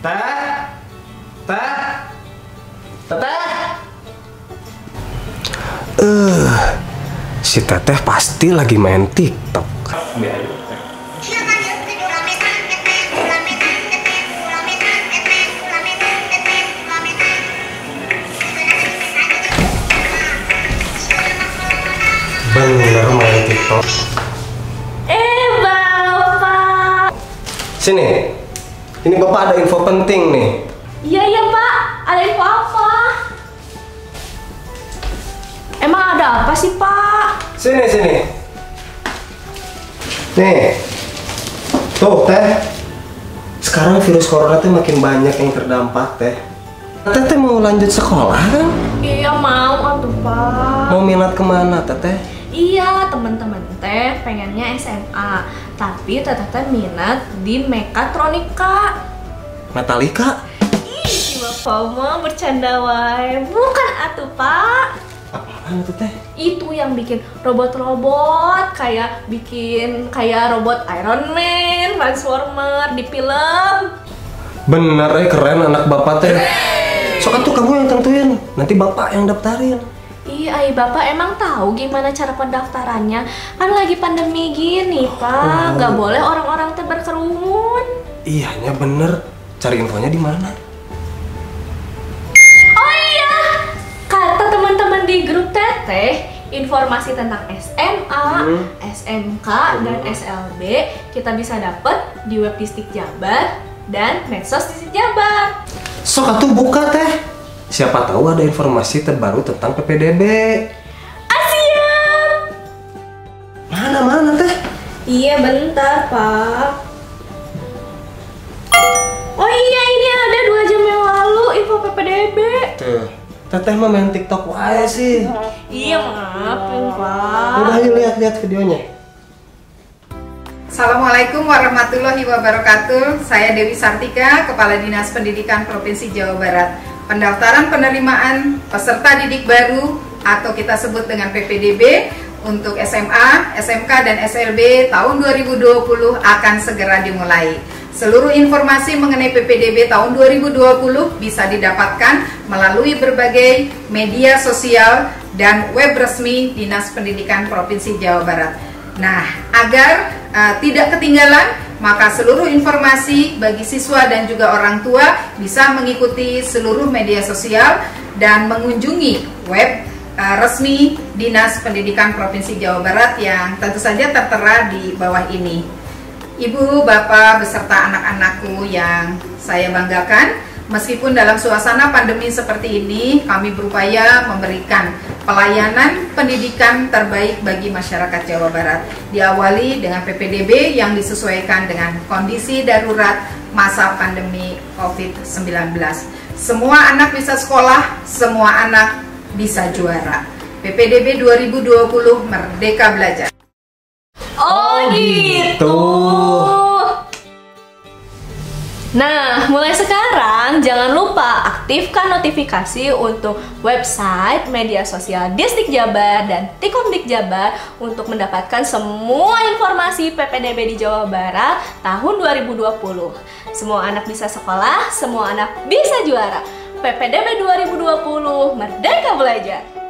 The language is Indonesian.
Teh? Teh? Teteh? Si Teteh pasti lagi main TikTok. Bener main TikTok. Bapak. Sini. Ini Bapak ada info penting nih. Iya Pak, ada info apa? Emang ada apa sih Pak? Sini. Nih. Tuh Teh. Sekarang virus corona tuh makin banyak yang terdampak Teh. Teteh mau lanjut sekolah kan? Iya mau atuh Pak. Mau minat kemana Teteh? Iya teman-teman teh pengennya SMA, tapi teteh minat di mekatronika. Metallica? Ih, Bapak mah bercanda wae. Bukan atuh Pak. Apaan itu Teh? Itu yang bikin robot-robot, bikin kayak robot Iron Man, Transformer di film. Bener keren anak Bapak Teh. Soalnya tuh kamu yang tentuin, nanti Bapak yang daftarin. Iya, Bapak emang tahu gimana cara pendaftarannya? Kan lagi pandemi gini, Pak. Nggak boleh orang-orang teh berkerumun. Iyanya bener. Cari infonya di mana? Oh iya, kata teman-teman di grup Teteh, informasi tentang SMA, SMK, dan SLB kita bisa dapat di web Distrik Jabar dan medsos Distrik Jabar. Sok atuh buka Teh. Siapa tahu ada informasi terbaru tentang PPDB. Siap. Mana Teh? Iya, bentar, Pak. Oh iya, ini ada 2 jam yang lalu info PPDB. Tuh, Teteh mah main TikTok wae sih. Iya, maafin, Pak. Udah yuk lihat videonya. Assalamualaikum warahmatullahi wabarakatuh. Saya Dewi Sartika, Kepala Dinas Pendidikan Provinsi Jawa Barat. Pendaftaran penerimaan peserta didik baru atau kita sebut dengan PPDB untuk SMA, SMK, dan SLB tahun 2020 akan segera dimulai. Seluruh informasi mengenai PPDB tahun 2020 bisa didapatkan melalui berbagai media sosial dan web resmi Dinas Pendidikan Provinsi Jawa Barat. Nah, agar tidak ketinggalan, maka seluruh informasi bagi siswa dan juga orang tua bisa mengikuti seluruh media sosial dan mengunjungi web resmi Dinas Pendidikan Provinsi Jawa Barat yang tentu saja tertera di bawah ini. Ibu, Bapak, beserta anak-anakku yang saya banggakan, meskipun dalam suasana pandemi seperti ini, kami berupaya memberikan pelayanan pendidikan terbaik bagi masyarakat Jawa Barat. Diawali dengan PPDB yang disesuaikan dengan kondisi darurat masa pandemi COVID-19. Semua anak bisa sekolah, semua anak bisa juara. PPDB 2020 Merdeka Belajar. Oh gitu. Nah, mulai sekarang jangan lupa aktifkan notifikasi untuk website, media sosial Distrik Jabar dan Tikomdik Jabar untuk mendapatkan semua informasi PPDB di Jawa Barat tahun 2020. Semua anak bisa sekolah, semua anak bisa juara. PPDB 2020 Merdeka Belajar.